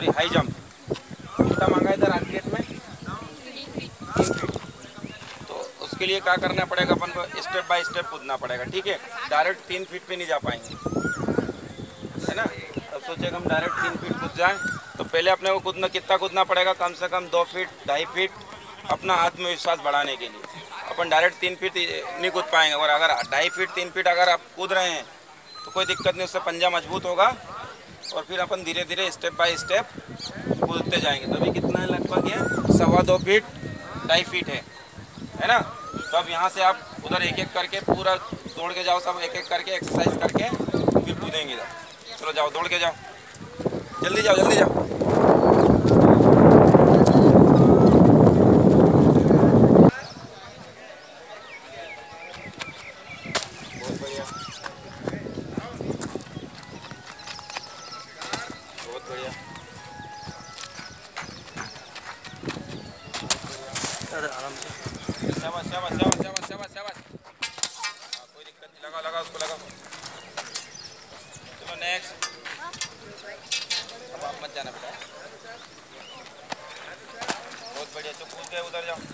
Sorry high jump कितना मांगा इधर एथलीट में 3 फीट। तो उसके लिए क्या करना पड़ेगा, अपन को स्टेप बाय स्टेप कूदना पड़ेगा, ठीक है। डायरेक्ट 3 फीट पे नहीं जा पाएंगे, है ना। अब सोचे हम डायरेक्ट 3 फीट कूद जाएं, तो पहले अपने को कूदना कितना कूदना पड़ेगा, कम से कम 2 फीट 2.5 फीट अपना आत्मविश्वास बढ़ाने के लिए। अपन डायरेक्ट 3 फीट नहीं कूद पाएंगे, और अगर 2.5 फीट 3 फीट अगर आप कूद रहे हैं तो कोई दिक्कत नहीं, उससे पंजा मजबूत होगा और फिर अपन धीरे धीरे स्टेप बाय स्टेप कूदते जाएंगे। तो अभी कितना है, लगभग ये 2.25 फीट 2.5 फीट है ना। तो अब यहाँ से आप उधर एक एक करके पूरा दौड़ के जाओ, सब एक एक करके एक्सरसाइज करके फिर कूदेंगे इधर। चलो जाओ, दौड़ के जाओ, जल्दी जाओ जल्दी जाओ। बहुत बढ़िया, बहुत बढ़िया। आराम से, शाबाश शाबाश शाबाश शाबाश शाबाश शाबाश। कोई दिक्कत नहीं, लगा लगा उसको लगा। चलो नेक्स्ट, अब आप मत जाना बेटा। बहुत बढ़िया, जो कूद गए उधर जाओ,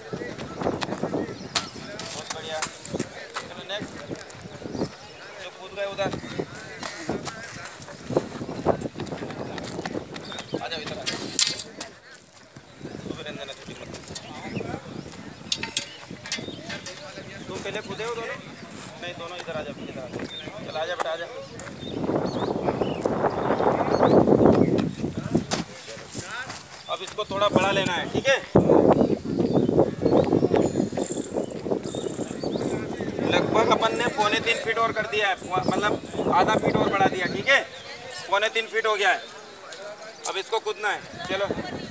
बहुत बढ़िया। चलो नेक्स्ट, जो कूद गए उधर आ जाओ, इधर आ जाओ। तू भी रहने देना, छुट्टी मत। तुम पहले कूदे हो दोनों? नहीं, दोनों इधर आ जाओ, इधर आ जाओ। चल आ जा बेटा, आ जा। अब इसको थोड़ा बड़ा लेना है, ठीक है। लगभग अपन ने 2.25 फीट और कर दिया है, मतलब आधा फीट और बढ़ा दिया, ठीक है। 2.25 फीट हो गया है, अब इसको कूदना है। चलो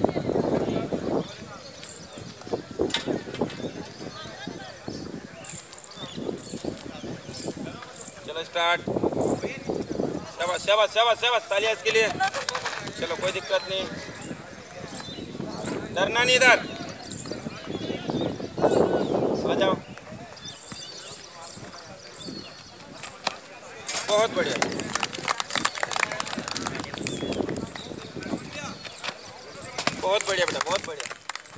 चलो स्टार्ट। शाबाश शाबाश शाबाश शाबाश, तालियां इसके लिए। चलो कोई दिक्कत नहीं, डरना नहीं, इधर आ जाओ। बहुत बढ़िया, बहुत बढ़िया बेटा, बहुत बढ़िया,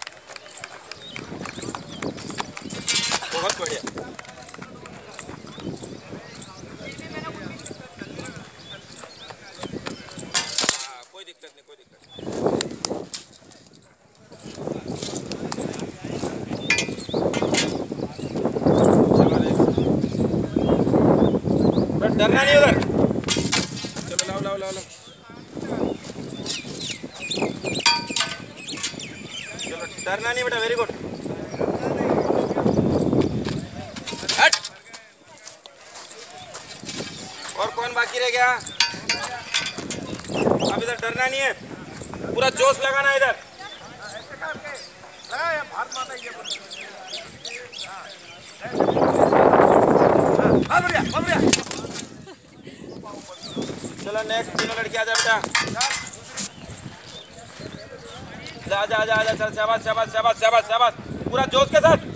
बहुत बढ़िया। कोई दिक्कत नहीं, कोई दिक्कत नहीं। डरना नहीं उधर। चलो लाओ लाओ लाओ लाओ। चलो डरना नहीं बेटा, वेरी गुड। हट। और कौन बाकी रह गया? अब इधर डरना नहीं है, पूरा जोश लगाना है इधर। चलो नेक्स्ट, तीनों लड़के आ जा बेटा, आजा आजा आजा। चल शाबाश शाबाश शाबाश शाबाश शाबाश, पूरा जोश के साथ।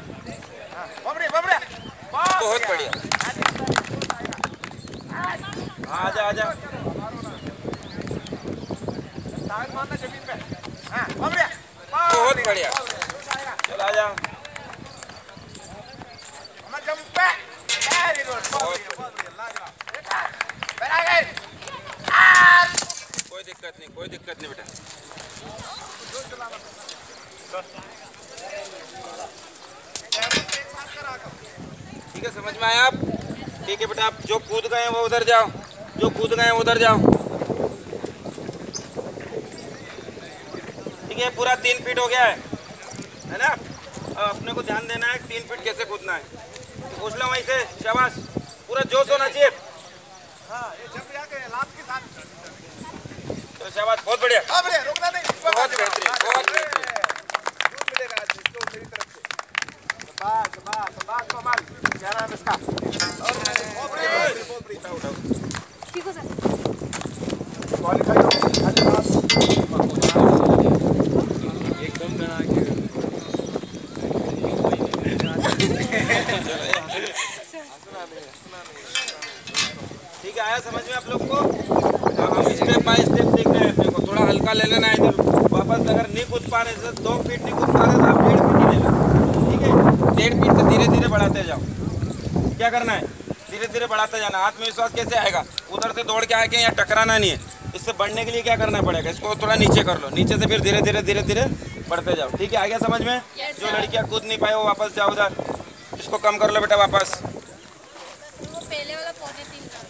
बहुत बढ़िया, आजा आजा। बहुत बढ़िया, चल आजा। कोई दिक्कत नहीं, कोई दिक्कत नहीं बेटा। ठीक है, समझ में आया आप? ठीक है बेटा, आप जो कूद गए हैं वो उधर जाओ, जो कूद गए हैं उधर जाओ, ठीक है। पूरा 3 फीट हो गया है ना। अब अपने को ध्यान देना है 3 फीट कैसे कूदना है। पूछ लो वहीं से, शाबाश, पूरा जोश होना चाहिए। तो शाबाश, बहुत बढ़िया, रुकना नहीं, बहुत बेहतरीन, बहुत बेहतरीन। क्या नाम इसका? ठीक हो सर। एकदम बना के ठीक है, आया समझ में आप लोग को? अब हम स्टेप बाय स्टेप देख रहे हैं अपने को, थोड़ा हल्का ले लेना है इधर। वापस अगर नहीं कूद पा रहे तो 2 फीट नहीं कूद पा रहे तो आप 1.5 फीट ही लेना, ठीक है। 1.5 फीट से धीरे धीरे बढ़ाते जाओ। क्या करना है, धीरे धीरे बढ़ाते जाना। आत्मविश्वास कैसे आएगा, उधर से दौड़ के आके यहाँ टकराना नहीं है। इससे बढ़ने के लिए क्या करना पड़ेगा, इसको थोड़ा नीचे कर लो, नीचे से फिर धीरे धीरे धीरे धीरे बढ़ते जाओ, ठीक है। आ गया समझ में? जो लड़कियाँ कूद नहीं पाए वो वापस जाओ उधर, इसको कम कर लो बेटा वापस। वो पहले वाला 3.25 का।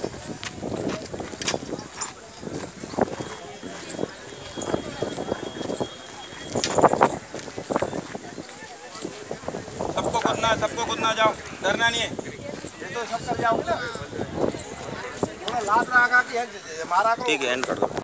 सबको कूदना जाओ, डरना नहीं है। ये तो सब कर जाओगे ना, थोड़ा लात लगा कि मारा को। ठीक है, एंड कर दो।